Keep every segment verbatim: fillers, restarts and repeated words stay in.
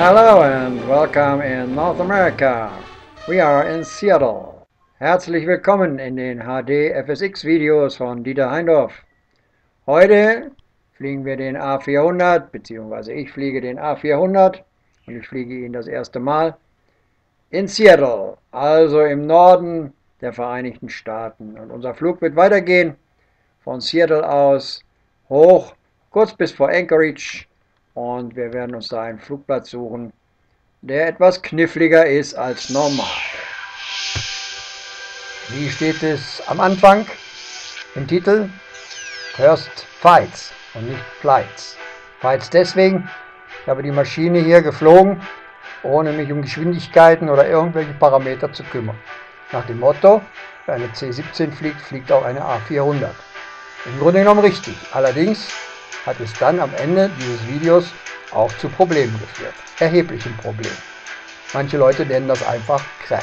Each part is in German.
Hello and welcome in North America. We are in Seattle. Herzlich willkommen in den H D F S X Videos von Dieter Heindorf. Heute fliegen wir den A vierhundert, beziehungsweise ich fliege den A vierhundert und ich fliege ihn das erste Mal in Seattle, also im Norden der Vereinigten Staaten. Und unser Flug wird weitergehen von Seattle aus hoch, kurz bis vor Anchorage. Und wir werden uns da einen Flugplatz suchen, der etwas kniffliger ist als normal. Wie steht es am Anfang im Titel? First Fights und nicht Flights. Fights deswegen, ich habe die Maschine hier geflogen, ohne mich um Geschwindigkeiten oder irgendwelche Parameter zu kümmern. Nach dem Motto, wer eine C siebzehn fliegt, fliegt auch eine A vierhundert. Im Grunde genommen richtig. Allerdings hat es dann am Ende dieses Videos auch zu Problemen geführt. Erheblichen Problemen. Manche Leute nennen das einfach Crash.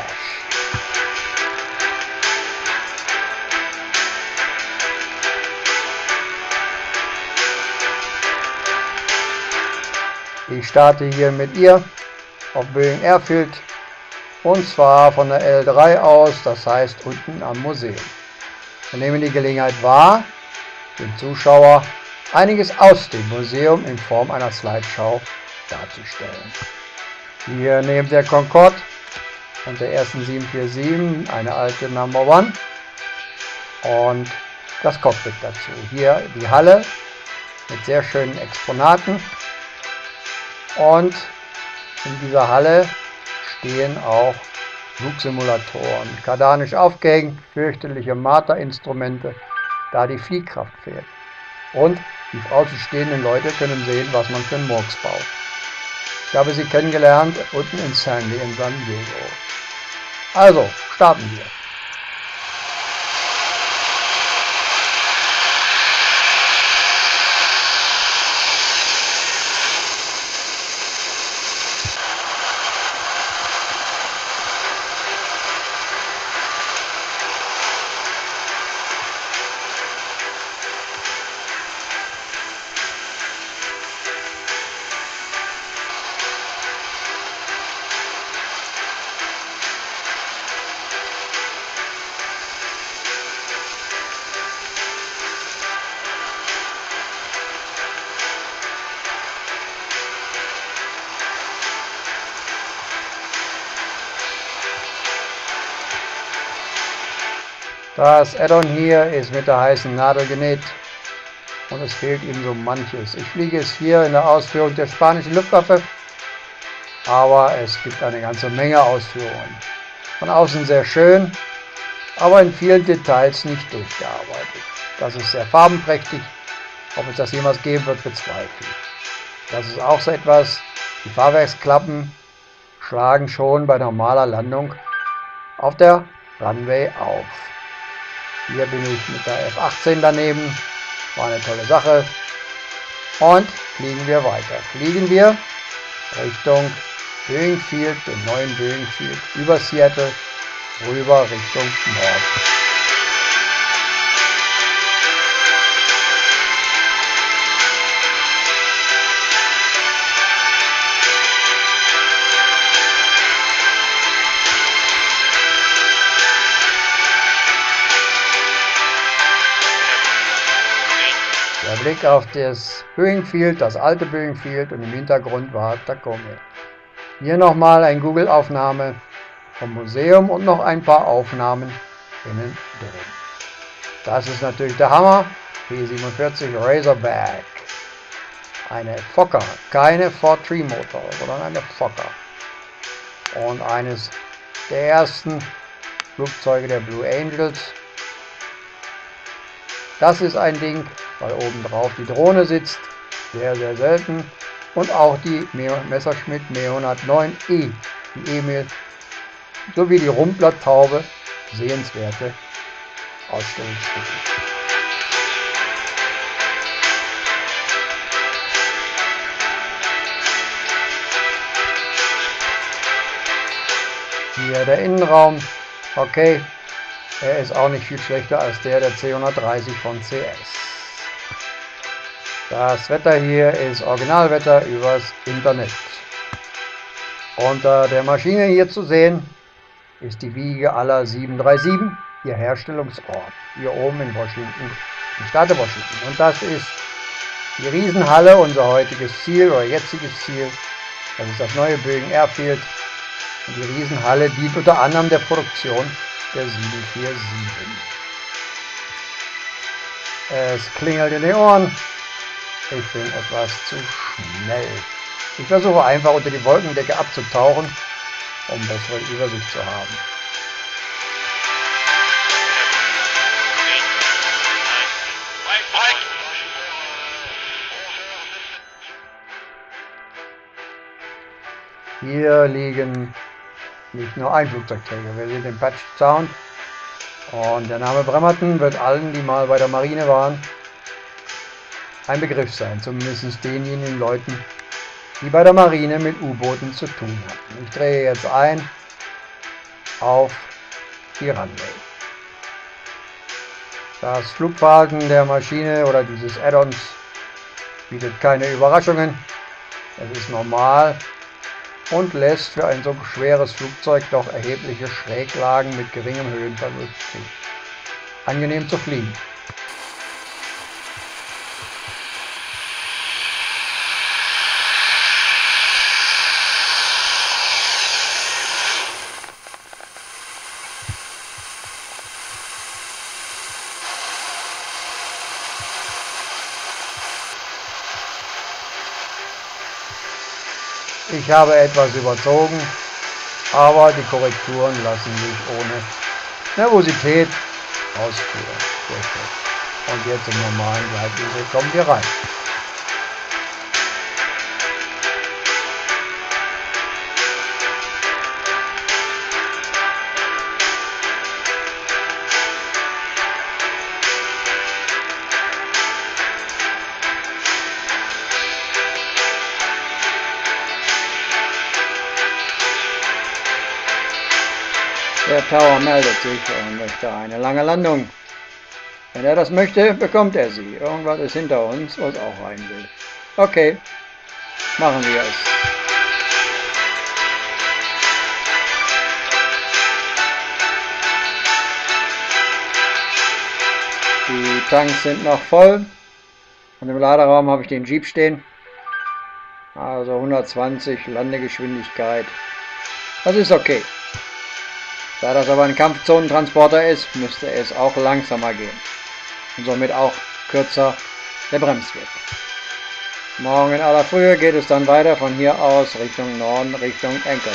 Ich starte hier mit ihr auf Boeing Airfield und zwar von der L drei aus, das heißt unten am Museum. Wir nehmen die Gelegenheit wahr, den Zuschauer einiges aus dem Museum in Form einer Slideshow darzustellen. Hier neben der Concorde und der ersten sieben vier sieben eine alte Number One und das Cockpit dazu. Hier die Halle mit sehr schönen Exponaten und in dieser Halle stehen auch Flugsimulatoren, kardanisch aufgehängt, fürchterliche Marterinstrumente, da die Fliehkraft fehlt. Und die außenstehenden Leute können sehen, was man für einen Murks baut. Ich habe sie kennengelernt unten in Sandy in San Diego. Also, starten wir. Das Add-on hier ist mit der heißen Nadel genäht und es fehlt ihm so manches. Ich fliege es hier in der Ausführung der spanischen Luftwaffe, aber es gibt eine ganze Menge Ausführungen. Von außen sehr schön, aber in vielen Details nicht durchgearbeitet. Das ist sehr farbenprächtig, ob es das jemals geben wird, bezweifle ich. Das ist auch so etwas, die Fahrwerksklappen schlagen schon bei normaler Landung auf der Runway auf. Hier bin ich mit der F achtzehn daneben, war eine tolle Sache. Und fliegen wir weiter. Fliegen wir Richtung Boeing Field, den neuen Boeing Field, über Seattle, rüber Richtung Norden. Der Blick auf das Boeing Field, das alte Boeing Field und im Hintergrund war Tacoma. Hier nochmal eine Google-Aufnahme vom Museum und noch ein paar Aufnahmen innen drin. Das ist natürlich der Hammer, P siebenundvierzig Razorback. Eine Fokker, keine Ford Tri-Motor, sondern eine Fokker. Und eines der ersten Flugzeuge der Blue Angels. Das ist ein Ding, weil oben drauf die Drohne sitzt, sehr sehr selten, und auch die Messerschmitt M E hundertneun E, die Emil, sowie die Rumpler-Taube, sehenswerte Ausstellungsstücke. Hier der Innenraum, okay, er ist auch nicht viel schlechter als der der C hundertdreißig von C S. Das Wetter hier ist Originalwetter übers Internet. Unter der Maschine hier zu sehen ist die Wiege aller sieben drei sieben, ihr Herstellungsort, hier oben in Washington, im Staate Washington. Und das ist die Riesenhalle, unser heutiges Ziel oder jetziges Ziel. Das ist das neue Boeing Airfield. Und die Riesenhalle dient unter anderem der Produktion der sieben vier sieben. Es klingelt in den Ohren. Ich bin etwas zu schnell. Ich versuche einfach unter die Wolkendecke abzutauchen, um bessere Übersicht zu haben. Hier liegen nicht nur ein Flugzeugträger. Wir sehen den Patch Sound. Und der Name Bremerton wird allen, die mal bei der Marine waren, ein Begriff sein. Zumindest denjenigen Leuten, die bei der Marine mit U-Booten zu tun hatten. Ich drehe jetzt ein auf die Runway. Das Flugverhalten der Maschine oder dieses Add-ons bietet keine Überraschungen. Es ist normal und lässt für ein so schweres Flugzeug doch erhebliche Schräglagen mit geringem Höhenverlust zu. Angenehm zu fliegen. Ich habe etwas überzogen, aber die Korrekturen lassen sich ohne Nervosität ausführen. Und jetzt im normalen Gleitwinkel kommen wir rein. Der Tower meldet sich und möchte eine lange Landung. Wenn er das möchte, bekommt er sie. Irgendwas ist hinter uns, was auch rein will. Okay, machen wir es. Die Tanks sind noch voll. Und im Laderaum habe ich den Jeep stehen. Also hundertzwanzig Landegeschwindigkeit. Das ist okay. Da das aber ein Kampfzonentransporter ist, müsste es auch langsamer gehen und somit auch kürzer der Bremsweg. Morgen in aller Frühe geht es dann weiter von hier aus Richtung Norden, Richtung Anchorage.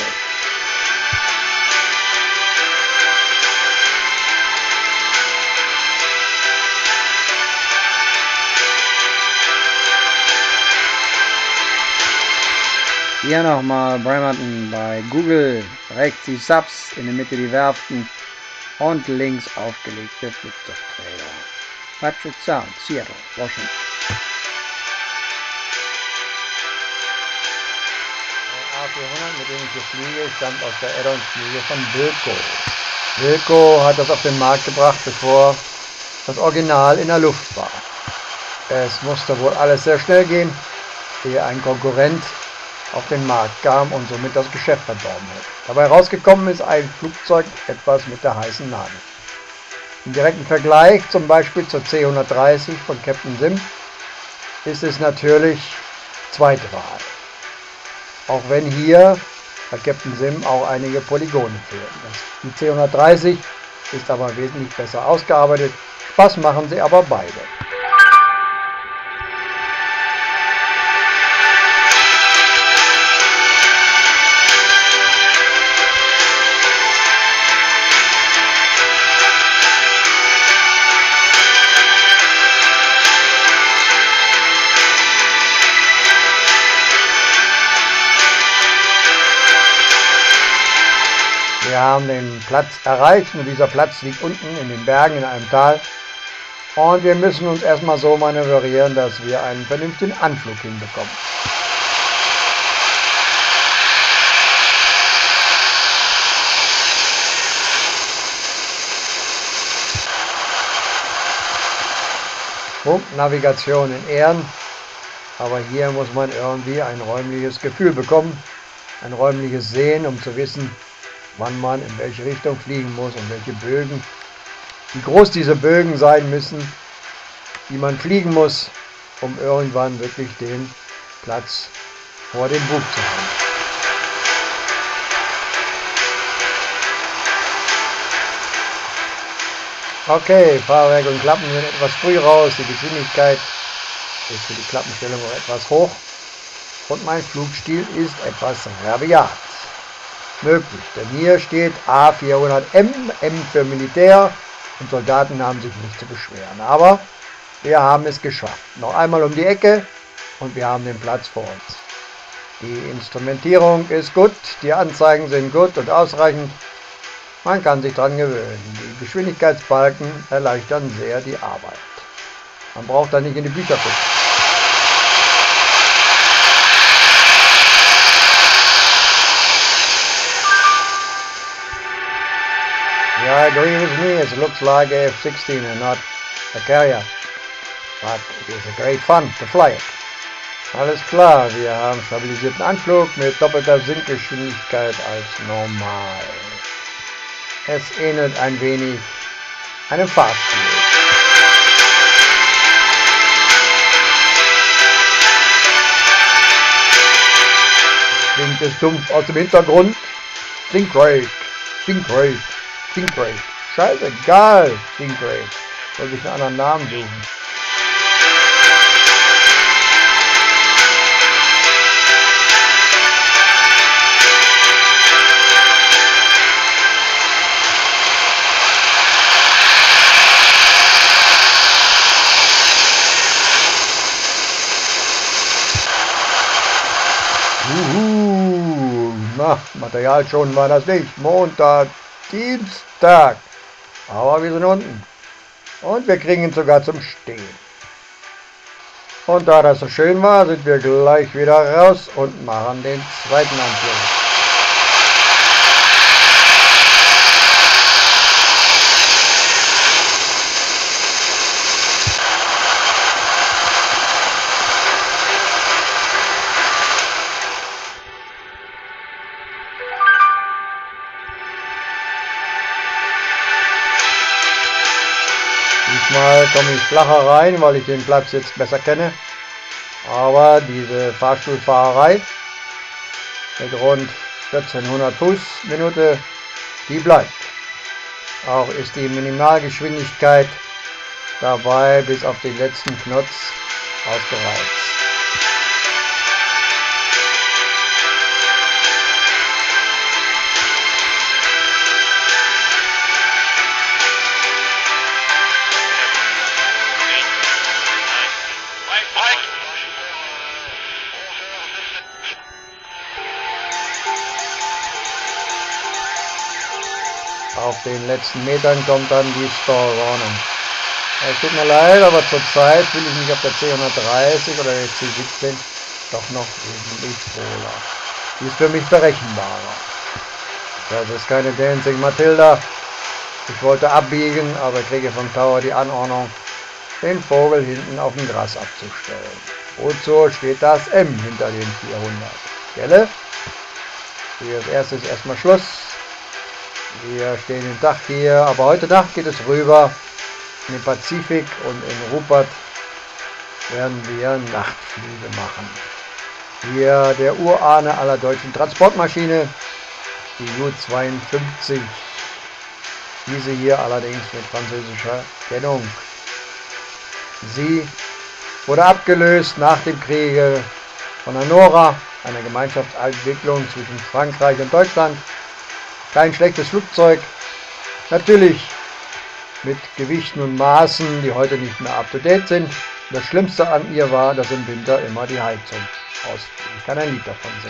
Hier nochmal Bremerton bei Google, rechts die Subs, in der Mitte die Werften und links aufgelegte Flugzeugträger. Puget Sound, Seattle, Washington. Der A vierhundert, mit dem ich hier fliege, stammt aus der Add-on-Fliege von Wilco. Wilco hat das auf den Markt gebracht, bevor das Original in der Luft war. Es musste wohl alles sehr schnell gehen, ehe ein Konkurrent auf den Markt kam und somit das Geschäft verdorben hat. Dabei rausgekommen ist ein Flugzeug etwas mit der heißen Nadel. Im direkten Vergleich zum Beispiel zur C hundertdreißig von Captain Sim ist es natürlich zweite Wahl. Auch wenn hier bei Captain Sim auch einige Polygone fehlen. Die C hundertdreißig ist aber wesentlich besser ausgearbeitet. Spaß machen sie aber beide. Wir haben den Platz erreicht und dieser Platz liegt unten in den Bergen in einem Tal. Und wir müssen uns erstmal so manövrieren, dass wir einen vernünftigen Anflug hinbekommen. Funknavigation in Ehren, aber hier muss man irgendwie ein räumliches Gefühl bekommen. ein räumliches Sehen, um zu wissen, wann man in welche Richtung fliegen muss und welche Bögen, wie groß diese Bögen sein müssen, die man fliegen muss, um irgendwann wirklich den Platz vor dem Bug zu haben. Okay, Fahrwerk und Klappen sind etwas früh raus, die Geschwindigkeit ist für die Klappenstellung auch etwas hoch und mein Flugstil ist etwas rabiat. Möglich, denn hier steht A vierhundert M, M für Militär und Soldaten haben sich nicht zu beschweren. Aber wir haben es geschafft. Noch einmal um die Ecke und wir haben den Platz vor uns. Die Instrumentierung ist gut, die Anzeigen sind gut und ausreichend. Man kann sich daran gewöhnen. Die Geschwindigkeitsbalken erleichtern sehr die Arbeit. Man braucht da nicht in die Bücher gucken. Yeah, I agree with me. It looks like a F sixteen and not a carrier. But it is a great fun to fly it. Alles klar, wir haben stabilisierten Anflug mit doppelter Sinkgeschwindigkeit als normal. Es ähnelt ein wenig einem Fahrstuhl. Klingt es dumpf aus dem Hintergrund. Sinkrate, Sinkrate, Sinkrate. Scheißegal, Sinkrate. Soll sich einen anderen Namen suchen. Uhu, na, Material schon war das nicht. Montag, Dienstag. Aber wir sind unten. Und wir kriegen ihn sogar zum Stehen. Und da das so schön war, sind wir gleich wieder raus und machen den zweiten Anflug. Diesmal komme ich flacher rein, weil ich den Platz jetzt besser kenne. Aber diese Fahrstuhlfahrerei mit rund vierzehnhundert Fuß Minute, die bleibt. Auch ist die Minimalgeschwindigkeit dabei bis auf den letzten Knopf ausgereizt. Auf den letzten Metern kommt dann die Stallwarnung. Es tut mir leid, aber zurzeit fühle ich mich auf der C hundertdreißig oder der C siebzehn doch noch wesentlich wohler. Die ist für mich berechenbarer. Das ist keine Dancing Matilda. Ich wollte abbiegen, aber kriege vom Tower die Anordnung, den Vogel hinten auf dem Gras abzustellen. Wozu steht das M hinter den vierhundert? Gelle? Hier als erstes erstmal Schluss. Wir stehen den Tag hier, aber heute Nacht geht es rüber in den Pazifik und in Rupert werden wir Nachtflüge machen. Hier der Urahne aller deutschen Transportmaschine, die U zweiundfünfzig. Diese hier allerdings mit französischer Kennung. Sie wurde abgelöst nach dem Kriege von der Nora, einer Gemeinschaftsentwicklung zwischen Frankreich und Deutschland. Kein schlechtes Flugzeug, natürlich mit Gewichten und Maßen, die heute nicht mehr up to date sind. Das Schlimmste an ihr war, dass im Winter immer die Heizung ausfiel. Ich kann ein Lied davon singen.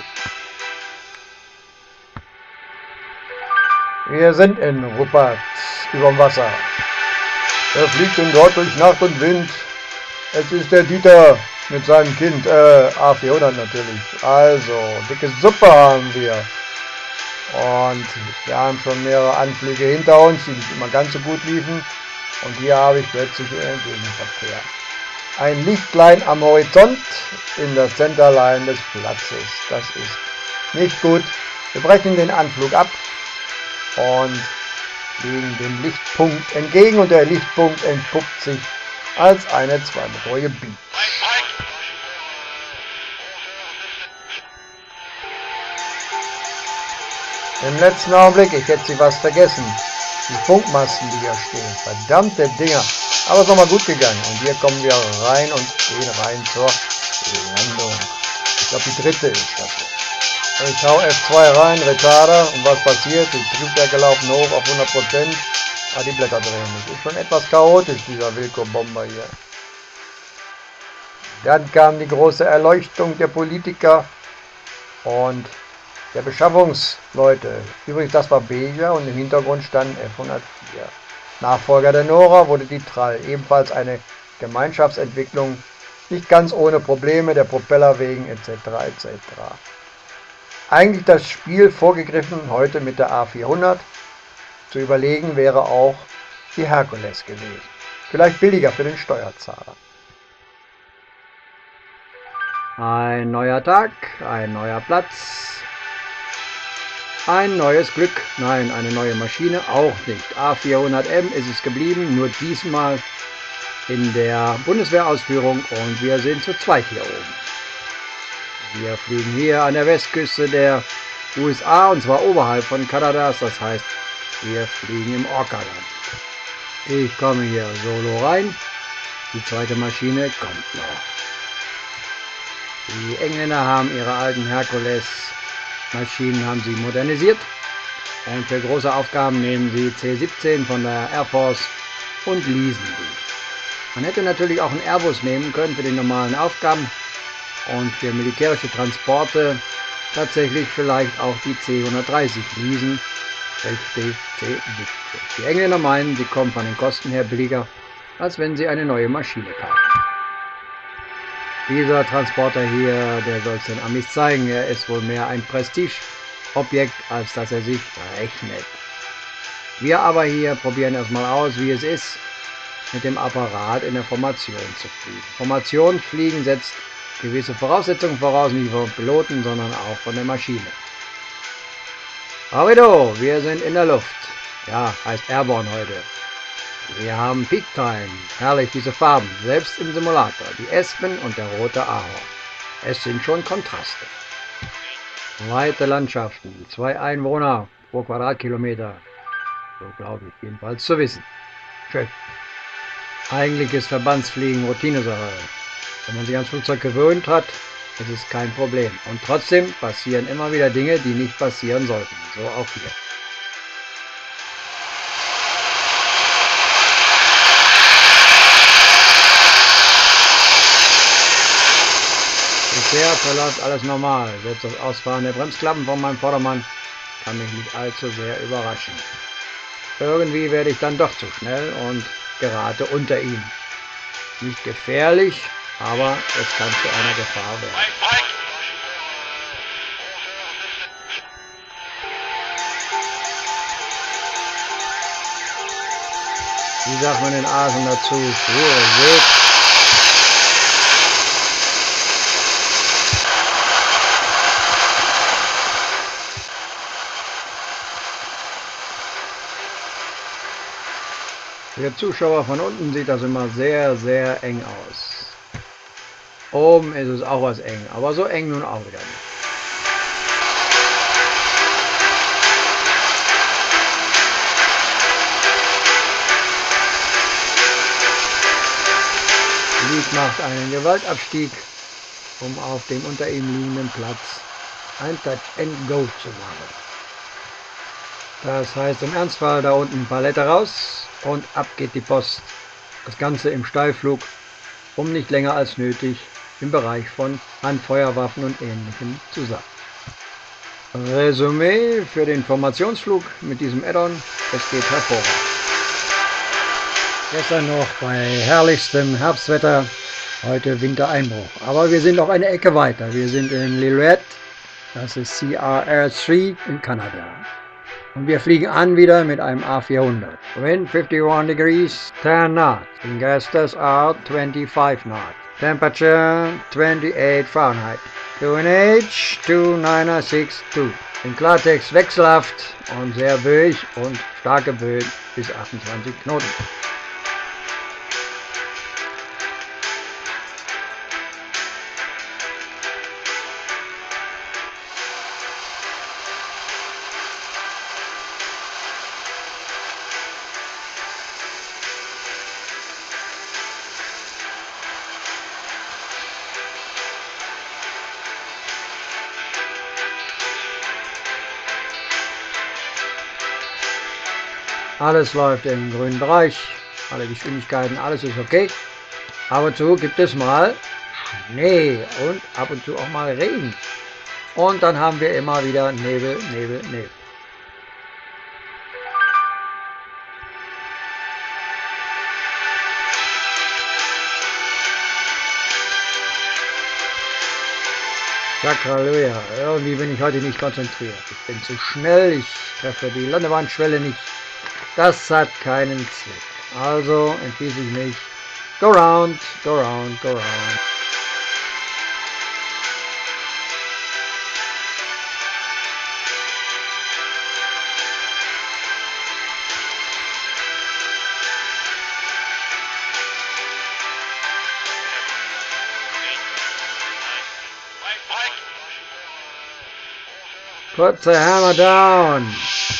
Wir sind in Rupert, überm Wasser. Er fliegt und dort durch Nacht und Wind. Es ist der Dieter mit seinem Kind, äh, A vierhundert natürlich. Also, dicke Suppe haben wir. Und wir haben schon mehrere Anflüge hinter uns, die nicht immer ganz so gut liefen. Und hier habe ich plötzlich einen Gegenverkehr. Ein Lichtlein am Horizont in der Centerline des Platzes. Das ist Nicht gut. Wir brechen den Anflug ab und fliegen dem Lichtpunkt entgegen und der Lichtpunkt entpuppt sich als eine zweimotorige Beach. Im letzten Augenblick, ich hätte sie was vergessen. Die Funkmasten, die hier stehen. Verdammte Dinger. Aber es ist nochmal gut gegangen. Und hier kommen wir rein und gehen rein zur Landung. Ich glaube, die dritte ist das. Ich hau F zwei rein, Retarder. Und was passiert? Die Triebwerke laufen hoch auf hundert Prozent. Ah, die Blätter drehen nicht. Ist schon etwas chaotisch, dieser Wilco-Bomber hier. Dann kam die große Erleuchtung der Politiker und der Beschaffungsleute. Übrigens, das war Beja und im Hintergrund stand F hundertvier. Nachfolger der Nora wurde die Trall, ebenfalls eine Gemeinschaftsentwicklung, nicht ganz ohne Probleme, der Propeller wegen et cetera et cetera. Eigentlich das Spiel vorgegriffen, heute mit der A vierhundert. Zu überlegen wäre auch die Herkules gewesen. Vielleicht billiger für den Steuerzahler. Ein neuer Tag, ein neuer Platz. Ein neues Glück, nein, eine neue Maschine auch nicht. A vierhundert M ist es geblieben, nur diesmal in der Bundeswehrausführung und wir sind zu zweit hier oben. Wir fliegen hier an der Westküste der U S A und zwar oberhalb von Kanadas, das heißt, wir fliegen im Orca-Land. Ich komme hier solo rein, die zweite Maschine kommt noch. Die Engländer haben ihre alten Herkules Maschinen haben sie modernisiert und für große Aufgaben nehmen sie C siebzehn von der Air Force und leasen die. Man hätte natürlich auch einen Airbus nehmen können für die normalen Aufgaben und für militärische Transporte tatsächlich vielleicht auch die C hundertdreißig leasen, sprich die C siebzehn. Die Engländer meinen, sie kommen von den Kosten her billiger, als wenn sie eine neue Maschine kaufen. Dieser Transporter hier, der soll es den Amis zeigen, er ist wohl mehr ein Prestigeobjekt, als dass er sich rechnet. Wir aber hier probieren erstmal aus, wie es ist, mit dem Apparat in der Formation zu fliegen. Formationsfliegen setzt gewisse Voraussetzungen voraus, nicht von Piloten, sondern auch von der Maschine. Arrido, wir sind in der Luft. Ja, heißt Airborne heute. Wir haben Peak Time. Herrlich, diese Farben, selbst im Simulator. Die Espen und der rote Ahorn. Es sind schon Kontraste. Weite Landschaften, zwei Einwohner pro Quadratkilometer. So glaube ich jedenfalls zu wissen. Schön. Eigentlich ist Verbandsfliegen Routinesache. Wenn man sich ans Flugzeug gewöhnt hat, ist es kein Problem. Und trotzdem passieren immer wieder Dinge, die nicht passieren sollten. So auch hier. Bisher verläuft alles normal. Selbst das Ausfahren der Bremsklappen von meinem Vordermann kann mich nicht allzu sehr überraschen. Irgendwie werde ich dann doch zu schnell und gerate unter ihn. Nicht gefährlich, aber es kann zu einer Gefahr werden. Wie sagt man den Asen dazu? Pure Weg. Für Zuschauer von unten sieht das immer sehr, sehr eng aus. Oben ist es auch was eng, aber so eng nun auch wieder nicht. Lied macht einen Gewaltabstieg, um auf dem unter ihm liegenden Platz ein Touch and Go zu machen. Das heißt im Ernstfall da unten Palette raus und ab geht die Post. Das Ganze im Steilflug, um nicht länger als nötig im Bereich von Handfeuerwaffen und Ähnlichem zu sein. Resümee für den Formationsflug mit diesem Add-on, es geht hervorragend. Gestern noch bei herrlichstem Herbstwetter, heute Wintereinbruch. Aber wir sind noch eine Ecke weiter. Wir sind in Lillooet, das ist C R R drei in Kanada. Und wir fliegen an wieder mit einem A vierhundert. Wind fifty-one degrees, ten knots. Ingesters are twenty-five knots. Temperature twenty-eight Fahrenheit. two N H two nine six two. In Klartext wechselhaft und sehr böig und starke Böen bis achtundzwanzig Knoten. Alles läuft im grünen Bereich, alle Geschwindigkeiten, alles ist okay. Ab und zu gibt es mal Schnee und ab und zu auch mal Regen. Und dann haben wir immer wieder Nebel, Nebel, Nebel. Halleluja, irgendwie bin ich heute nicht konzentriert. Ich bin zu schnell, ich treffe die Landebahn-Schwelle nicht. Das hat keinen Zweck. Also entschließe ich mich. Go round, go round, go round. Put the hammer down.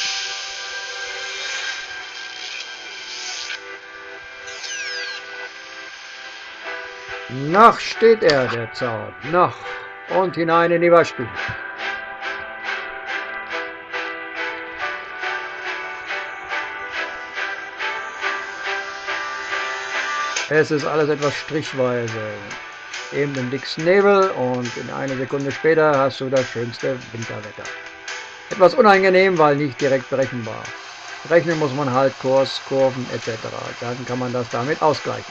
Noch steht er, der Zaun. Noch. Und hinein in die Waschküche. Es ist alles etwas strichweise. Eben im dicksten Nebel und in eine Sekunde später hast du das schönste Winterwetter. Etwas unangenehm, weil nicht direkt berechenbar. Rechnen muss man halt Kurs, Kurven et cetera. Dann kann man das damit ausgleichen.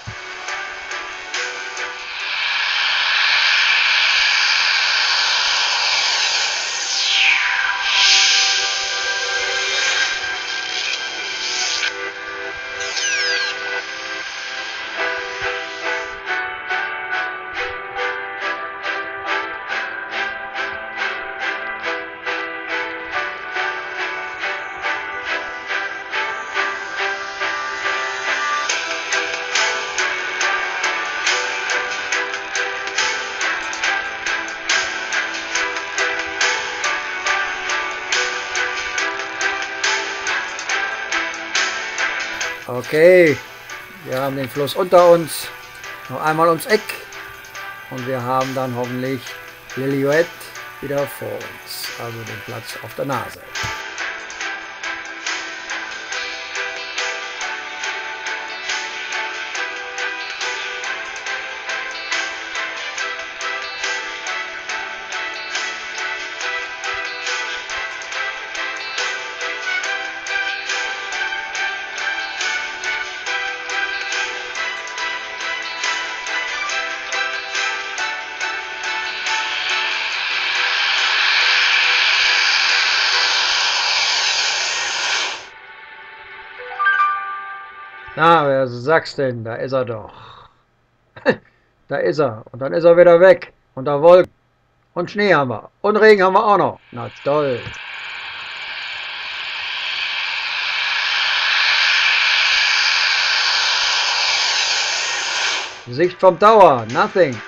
Okay, wir haben den Fluss unter uns, noch einmal ums Eck und wir haben dann hoffentlich Lillooet wieder vor uns, also den Platz auf der Nase. Na, wer sagt's denn? Da ist er doch. Da ist er. Und dann ist er wieder weg. Unter Wolken. Und Schnee haben wir. Und Regen haben wir auch noch. Na toll. Sicht vom Tower. Nothing.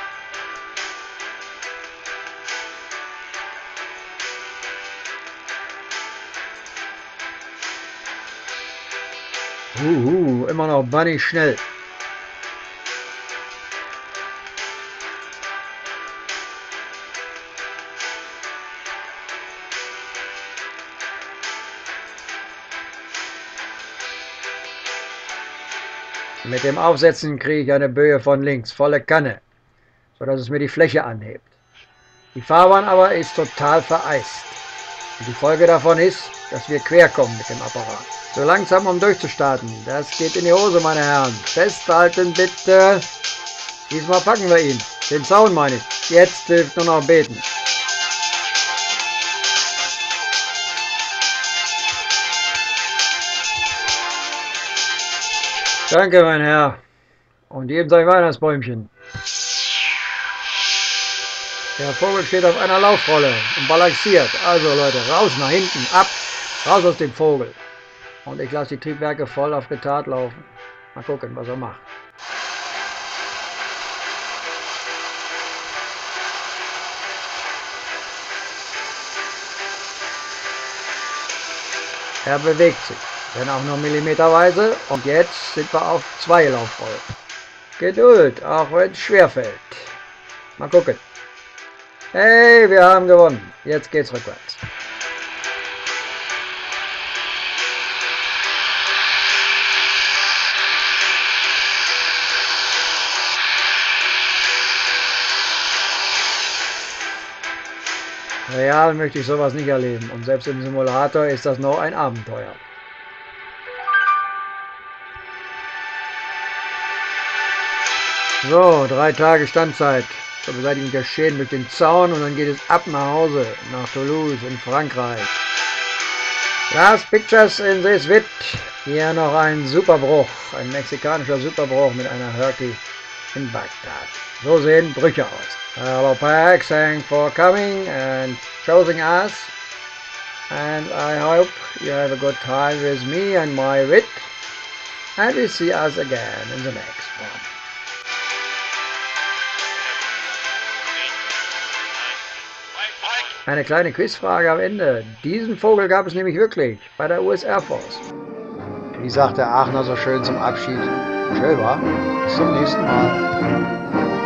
Uhu, immer noch bunny schnell. Mit dem Aufsetzen kriege ich eine Böe von links, volle Kanne, sodass es mir die Fläche anhebt. Die Fahrbahn aber ist total vereist. Und die Folge davon ist, dass wir quer kommen mit dem Apparat. So langsam, um durchzustarten. Das geht in die Hose, meine Herren. Festhalten bitte. Diesmal packen wir ihn. Den Zaun meine ich. Jetzt hilft nur noch beten. Danke, mein Herr. Und jedem sein Weihnachtsbäumchen. Der Vogel steht auf einer Laufrolle und balanciert. Also Leute, raus nach hinten, ab, raus aus dem Vogel. Und ich lasse die Triebwerke voll auf Retard laufen. Mal gucken, was er macht. Er bewegt sich, wenn auch nur millimeterweise. Und jetzt sind wir auf zwei Laufrollen. Geduld, auch wenn es schwerfällt. Mal gucken. Hey, wir haben gewonnen. Jetzt geht's rückwärts. Real möchte ich sowas nicht erleben und selbst im Simulator ist das noch ein Abenteuer. So, drei Tage Standzeit zur Beseitigung der Schäden durch den Zaun und dann geht es ab nach Hause, nach Toulouse in Frankreich. Last Pictures in this vid. Hier noch ein Superbruch, ein mexikanischer Superbruch mit einer Hurricane in Bagdad. So sehen Brüche aus. Hello Pack, thanks for coming and choosing us. And I hope you have a good time with me and my vid. And we see us again in the next one. Eine kleine Quizfrage am Ende. Diesen Vogel gab es nämlich wirklich bei der U S Air Force. Wie sagt der Aachener so schön zum Abschied? Schön, wa? Bis zum nächsten Mal.